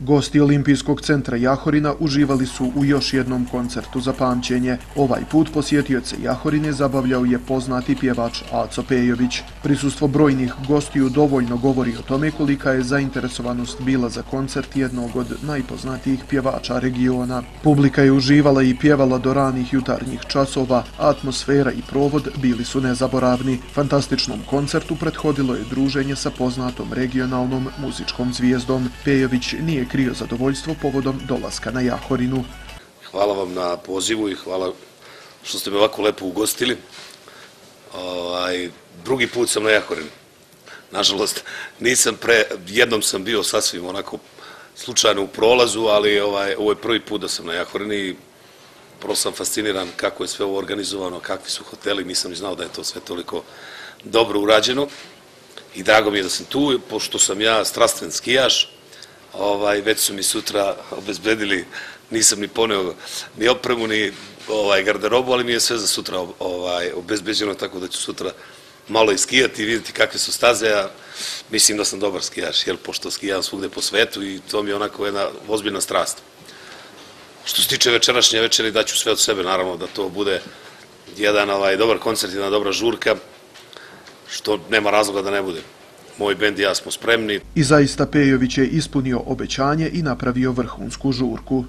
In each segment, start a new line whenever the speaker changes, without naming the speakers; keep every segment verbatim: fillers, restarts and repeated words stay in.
Gosti Olimpijskog centra Jahorina uživali su u još jednom koncertu za pamćenje. Ovaj put posjetioce Jahorine zabavljao je poznati pjevač Aco Pejović. Prisustvo brojnih gostiju dovoljno govori o tome kolika je zainteresovanost bila za koncert jednog od najpoznatijih pjevača regiona. Publika je uživala i pjevala do ranih jutarnjih časova, a atmosfera i provod bili su nezaboravni. Fantastičnom koncertu prethodilo je druženje sa poznatom regionalnom muzičkom zvijezdom. Pejović nije krio zadovoljstvo povodom dolaska na Jahorinu.
Hvala vam na pozivu i hvala što ste me ovako lepo ugostili. Ovaj, drugi put sam na Jahorinu. Nažalost, nisam pre, jednom sam bio sasvim onako slučajno u prolazu, ali ovaj, ovo je prvi put da sam na Jahorini. Prvo sam fasciniran kako je sve ovo organizovano, kakvi su hoteli, nisam ni znao da je to sve toliko dobro urađeno. I drago mi je da sam tu, pošto sam ja strastven skijaš. Ovaj, već su mi sutra obezbedili, nisam ni poneo ni opremu, ni ovaj, garderobu, ali mi je sve za sutra ovaj, obezbeđeno, tako da ću sutra malo i skijati i vidjeti kakve su staze. Ja mislim da sam dobar skijaš, jer pošto skijam svugde po svetu i to mi je onako jedna ozbiljna strast. Što se tiče večerašnje večeri, daću sve od sebe, naravno, da to bude jedan ovaj, dobar koncert, jedna dobra žurka, što nema razloga da ne bude. Moj bend i ja smo spremni.
I zaista Pejović je ispunio obećanje i napravio vrhunsku žurku.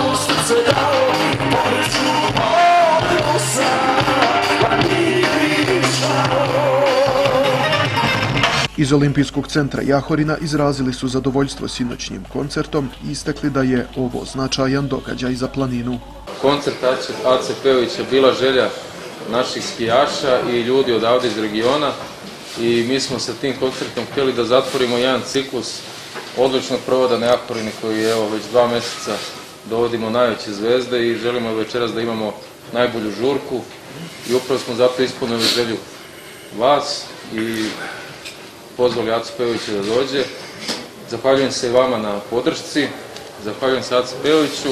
Iz Olimpijskog centra Jahorina izrazili su zadovoljstvo sinoćnim koncertom i istakli da je ovo značajan događaj za planinu.
Koncert Ace Pejovića bila želja naših skijaša i ljudi odavde iz regiona. I mi smo sa tim koncertom htjeli da zatvorimo jedan ciklus odličnog provoda na Jahorini koji je evo već dva mjeseca dovodimo najveće zvezde i želimo večeras da imamo najbolju žurku i upravo smo zato ispunili želju vas i pozvali Acu Pejovića da dođe. Zahvaljujem se i vama na podršci, zahvaljujem se Aci Pejoviću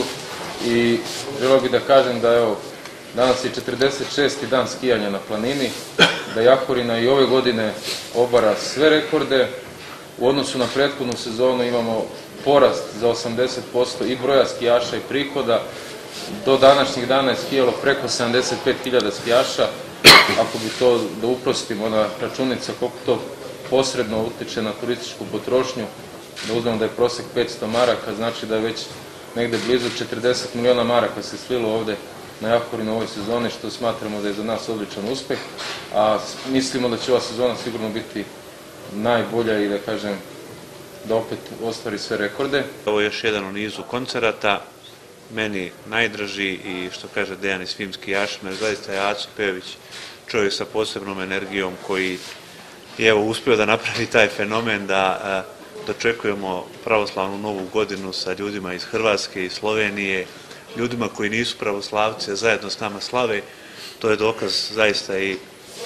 i želio bih da kažem da evo danas je četrdeset šesti dan skijanja na planini, da Jahorina i ove godine obara sve rekorde. U odnosu na prethodnu sezonu imamo porast za osamdeset posto i broja skijaša i prihoda. Do današnjih dana je skijalo preko sedamdeset pet hiljada skijaša. Ako bi to da uprostimo na računica koliko to posredno utiče na turističku potrošnju, da uzmemo da je prosek petsto maraka, znači da je već negde blizu četrdeset miliona maraka se slilo ovde na Jahorinu u ovoj sezoni, što smatramo da je za nas odličan uspeh, a mislimo da će ova sezona sigurno biti najbolja i da kažem da opet ostvari sve rekorde.
Ovo je još jedan u nizu koncerata, meni najdraži i što kaže Dejan i svim skijašima, jer zaista je Aco Pejović čovjek sa posebnom energijom koji je evo uspio da napravi taj fenomen da dočekujemo pravoslavnu novu godinu sa ljudima iz Hrvatske i Slovenije, ljudima koji nisu pravoslavci, a zajedno s nama slave. To je dokaz zaista i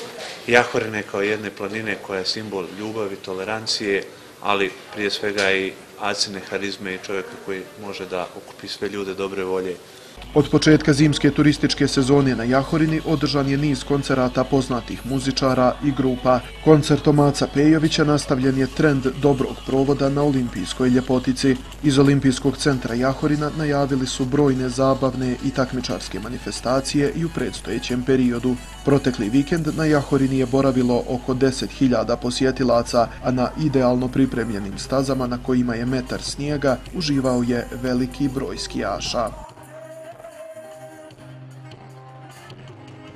Jahorine kao jedne planine koja je simbol ljubavi, tolerancije, ali prije svega i Acine harizme i čovjeka koji može da okupi sve ljude dobre volje.
Od početka zimske turističke sezone na Jahorini održan je niz koncerata poznatih muzičara i grupa. Koncertom Aca Pejovića nastavljen je trend dobrog provoda na olimpijskoj ljepotici. Iz Olimpijskog centra Jahorina najavili su brojne zabavne i takmičarske manifestacije i u predstojećem periodu. Protekli vikend na Jahorini je boravilo oko deset hiljada posjetilaca, a na idealno pripremljenim stazama na kojima je metar snijega uživao je veliki broj skijaša.